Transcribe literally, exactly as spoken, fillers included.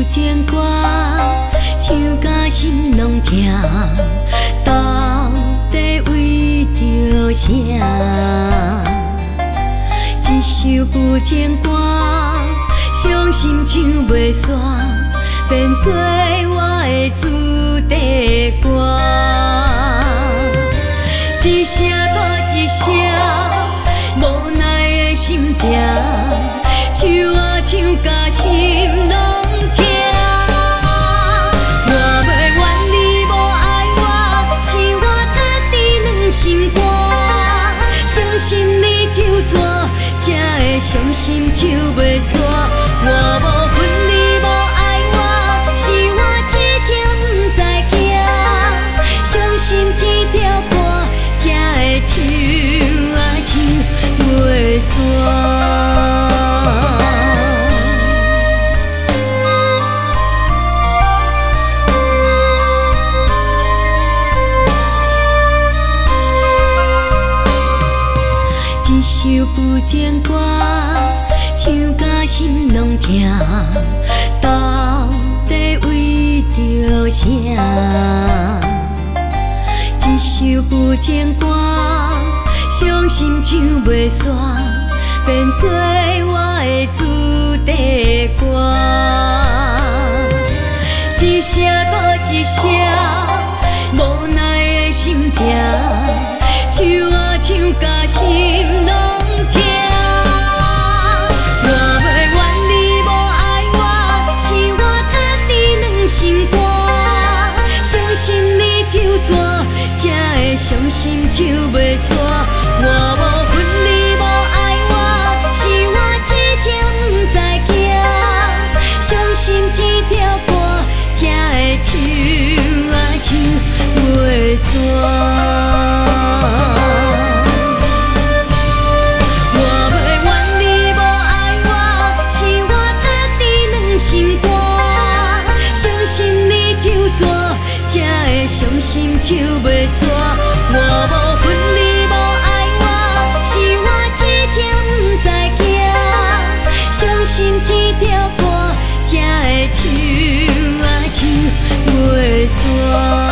前歌，唱甲心拢痛，到底为着啥？一首旧情歌，伤心唱袂煞，变做我的主题歌。一声搁一声，无奈的心情，唱啊唱甲心拢痛。我袂怨你无爱我，是我家己软心肝，相信你就怎，才会伤心唱袂煞。我无恨你无爱我，是我真正不知惊，相信这条歌，才会唱啊唱袂煞。一首旧情歌，唱甲心拢痛，到底为着啥？一首旧情歌，伤心唱袂煞，变做我的主题歌。一声搁一声，无奈的心情，唱啊唱甲心拢痛。我袂怨你无爱我，是我家己软心肝，相信你就怎，才会伤心唱袂煞。我无恨你无爱我，是我真正不知惊，相信这条歌，才会唱啊唱袂煞。才会伤心唱袂煞，我无恨你无爱我，是我真正不知惊，相信这条歌，才会唱啊唱袂煞。